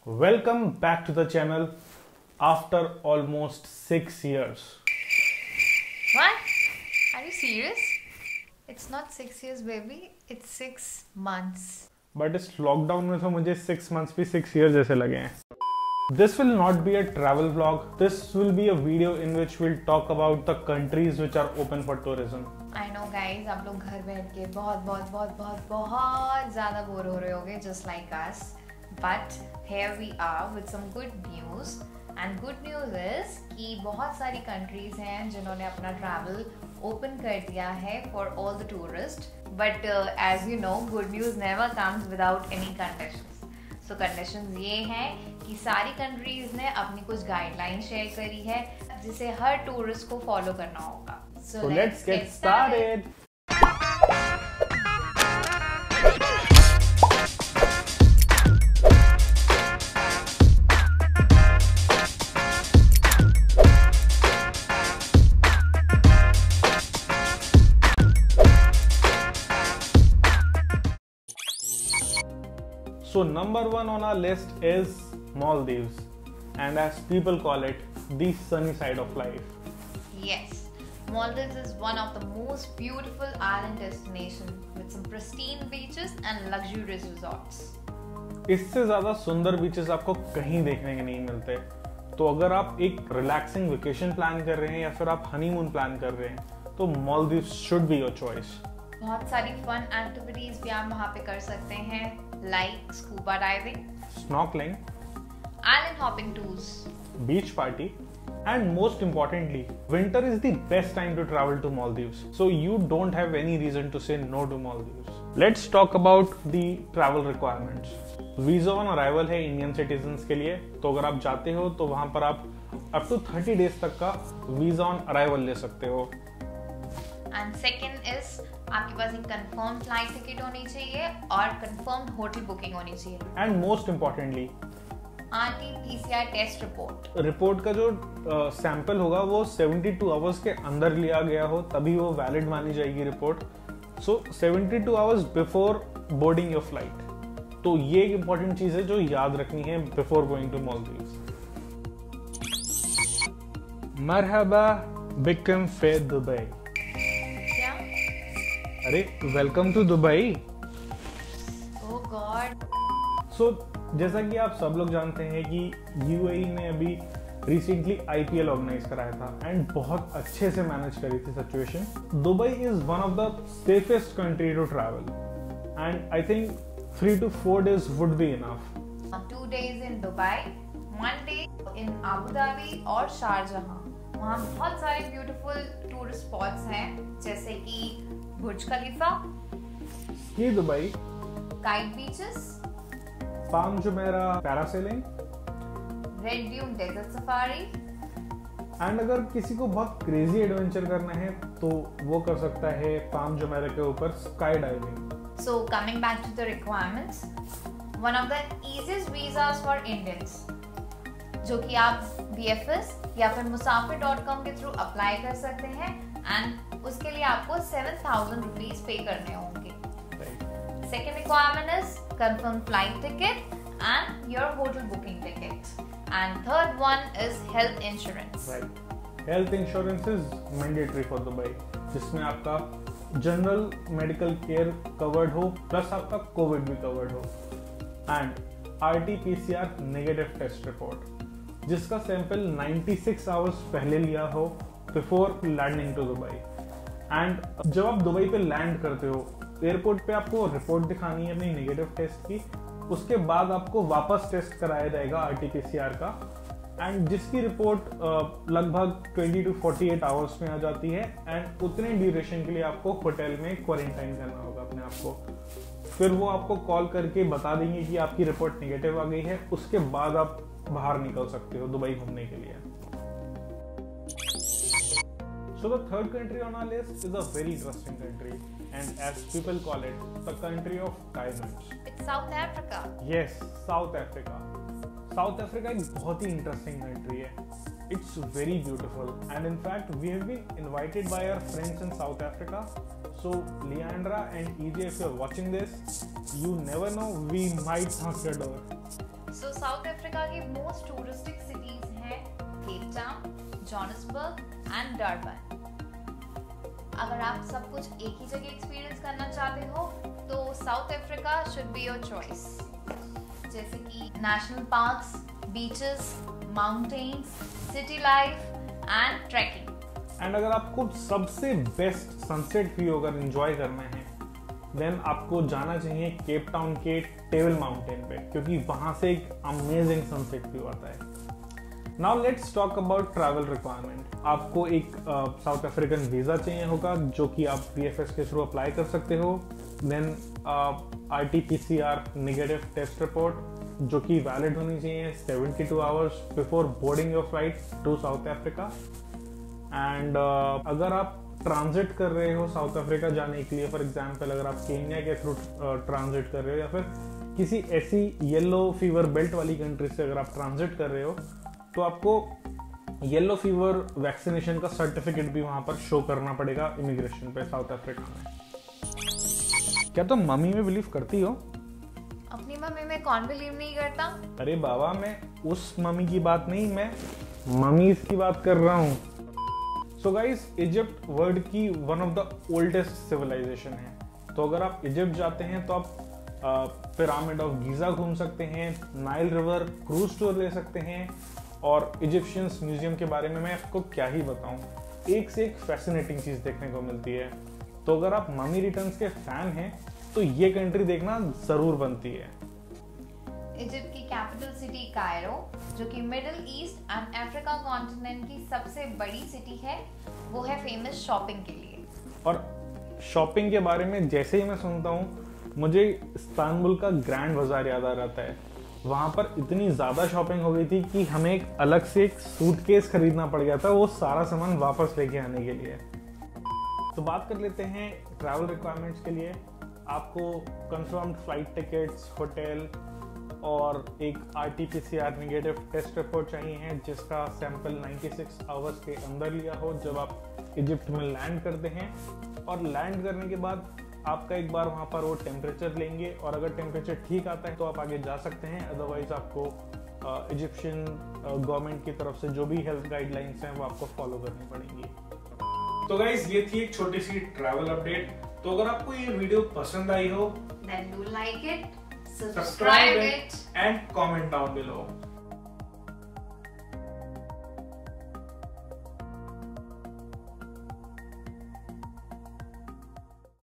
Welcome back to the channel after almost 6 years. What? Are you serious? It's not 6 years, baby. It's 6 months. But इस lockdown में तो मुझे 6 months भी 6 years जैसे लगे हैं. This will not be a travel vlog. This will be a video in which we'll talk about the countries which are open for tourism. I know guys, आप लोग घर बैठ के बहुत ज़्यादा बोर हो रहे होगे just like us. But here we are with some good news. And good news is कि बहुत सारी countries हैं जिन्होंने अपना travel open कर दिया है for all the tourists. But as you know, good news never comes without any conditions. So conditions ये हैं कि सारी countries ने अपनी कुछ guidelines share करी है जिसे हर tourist को follow करना होगा. So let's get started. So number one on our list is Maldives, and as people call it, the sunny side of life. Yes, Maldives is one of the most beautiful island destinations with some pristine beaches and luxurious resorts. इससे ज़्यादा सुंदर beaches आपको कहीं देखने के नहीं मिलते. तो अगर आप एक रिलैक्सिंग वेकेशन प्लान कर रहे हैं या फिर आप हनीमून प्लान कर रहे हैं तो Maldives should be your choice. बहुत सारी फन एक्टिविटीज भी आप वहाँ पे कर सकते हैं like scuba diving, Snorkeling, island hopping tours, beach party, and most importantly, winter is the best time to travel to Maldives. So you don't have any reason to say no to Maldives. Let's talk about the travel requirements. Visa on arrival है Indian citizens के लिए, तो अगर आप जाते हो तो वहां पर आप up to 30 days तक का वीजा ऑन अराइवल ले सकते हो. एंड सेकेंड इज आपके पास एक कंफर्म फ्लाइट टिकट होनी चाहिए और कंफर्म होटल बुकिंग होनी चाहिए. And most importantly RT-PCR test report का जो सैंपल होगा वो 72 आवर्स के अंदर लिया गया हो तभी वो वैलिड मानी जाएगी report. So 72 hours before boarding your flight. तो ये एक इम्पोर्टेंट चीज है जो याद रखनी है बिफोर गोइंग टू Maldives. मरहबा बिकम फे दुबई. अरे welcome to Dubai. Oh God. So जैसा कि आप सब लोग जानते हैं कि यूएई ने अभी रिसेंटली IPL ऑर्गेनाइज कराया था एंड बहुत अच्छे से मैनेज करी थी situation. Dubai is one of the safest country to travel and I think 3 to 4 days would be enough. 2 days in Dubai, 1 day in Abu Dhabi और शारजहां. वहाँ बहुत सारे ब्यूटीफुल टूरिस्ट स्पॉट्स हैं जैसे कि बुर्ज खलीफा, ski दुबई, kite beaches, Palm Jumeirah parasailing, red dune desert safari. And अगर किसी को बहुत क्रेजी एडवेंचर करना है तो वो कर सकता है पाम जुमेरा के ऊपर sky diving. So coming back to the requirements, one of the easiest visas for Indians जो कि आप BFS या फिर musafir.com के थ्रू अप्लाई कर सकते हैं एंड उसके लिए आपको 7,000 रुपीज पे करने होंगे. Second requirement is confirm flight ticket and your hotel booking ticket. And third one is health insurance. Right. Health insurance is mandatory for Dubai, जिसमें आपका जनरल मेडिकल केयर कवर्ड हो प्लस आपका कोविड भी covered हो and RT-PCR negative test report जिसका sample 96 hours पहले लिया हो before landing to Dubai. And जब आप दुबई पे लैंड करते हो एयरपोर्ट पे आपको रिपोर्ट दिखानी है अपनी नेगेटिव टेस्ट की. उसके बाद आपको वापस टेस्ट कराया जाएगा RT-PCR का एंड जिसकी रिपोर्ट लगभग 20 to 48 आवर्स में आ जाती है एंड उतने ड्यूरेशन के लिए आपको होटल में क्वारंटाइन करना होगा अपने आप को. फिर वो आपको कॉल करके बता देंगे कि आपकी रिपोर्ट नेगेटिव आ गई है. उसके बाद आप बाहर निकल सकते हो दुबई घूमने के लिए. So the third country on our list is a very interesting country and as people call it, the country of diamonds. It's South Africa. Yes, South Africa. South Africa एक बहुत ही interesting country है. It's very beautiful and in fact we have been invited by our friends in South Africa. So Leandra and EJ, if you're watching this, you never know, we might knock your door. So South Africa की most touristic cities हैं Cape Town, Johannesburg and Durban. अगर आप सब कुछ एक ही जगह experience करना चाहते हो तो South Africa should be your choice, जैसे कि national parks, beaches, mountains, city life and trekking. And अगर आपको सबसे बेस्ट सनसेट व्यू अगर एंजॉय करना है देन आपको जाना चाहिए केप टाउन के टेबल माउंटेन पे, क्योंकि वहां से एक अमेजिंग सनसेट व्यू आता है। Now let's talk about travel requirement. आपको एक साउथ अफ्रीकन वीजा चाहिए होगा जो कि आप VFS के थ्रू अप्लाई कर सकते हो। Then RT-PCR negative test report जो कि वैलिड होनी चाहिए 72 hours before boarding your flight to South Africa. And अगर आप ट्रांजिट कर रहे हो साउथ अफ्रीका जाने के लिए, फॉर एग्जांपल अगर आप केन्या के थ्रू ट्रांजिट कर रहे हो या फिर किसी ऐसी येलो फीवर बेल्ट वाली कंट्री से अगर आप ट्रांजिट कर रहे हो तो आपको येलो फीवर वैक्सीनेशन का सर्टिफिकेट भी वहां पर शो करना पड़ेगा इमिग्रेशन पे साउथ अफ्रीका में। क्या तुम मम्मी में बिलीव करती हो? अपनी मम्मी में कौन बिलीव नहीं करता? अरे बाबा, मैं उस मम्मी की बात नहीं, मैं मम्मीज की बात कर रहा हूँ। सो गाइस, इजिप्ट वर्ल्ड की one of the oldest civilization है। तो अगर आप इजिप्ट जाते हैं तो आप पिरामिड ऑफ गीजा घूम सकते हैं, नाइल रिवर क्रूज टूर ले सकते हैं, और इजिप्शियंस म्यूजियम के बारे में मैं आपको क्या ही बताऊं, एक से एक फैसिनेटिंग चीज देखने को मिलती है। तो अगर आप मम्मी रिटर्न्स के फैन हैं तो ये कंट्री देखना जरूर बनती है। इजिप्ट की कैपिटल सिटी कायरो, जो कि Middle East and Africa continent की सबसे बड़ी सिटी है, वो है फेमस शॉपिंग के लिए। और शॉपिंग के बारे में जैसे ही मैं सुनता हूँ मुझे इस्तांबुल का ग्रैंड बाजार याद आ जाता है। वहां पर इतनी ज्यादा शॉपिंग हो गई थी कि हमें एक अलग से एक सूटकेस खरीदना पड़ गया था वो सारा सामान वापस लेके आने के लिए। तो बात कर लेते हैं ट्रैवल रिक्वायरमेंट्स के लिए। आपको कंफर्म्ड फ्लाइट टिकट्स, होटल और एक RT-PCR नेगेटिव टेस्ट रिपोर्ट चाहिए है जिसका सैंपल 96 आवर्स के अंदर लिया हो जब आप इजिप्ट में लैंड करते हैं। और लैंड करने के बाद आपका एक बार वहां पर वो टेम्परेचर लेंगे और अगर टेम्परेचर ठीक आता है तो आप आगे जा सकते हैं, अदरवाइज आपको इजिप्शियन गवर्नमेंट की तरफ से जो भी हेल्थ गाइडलाइंस हैं वो आपको फॉलो करनी पड़ेंगी। तो गाइस, ये थी एक छोटी सी ट्रैवल अपडेट। तो अगर आपको ये वीडियो पसंद आई हो then do like it, subscribe it and comment down below.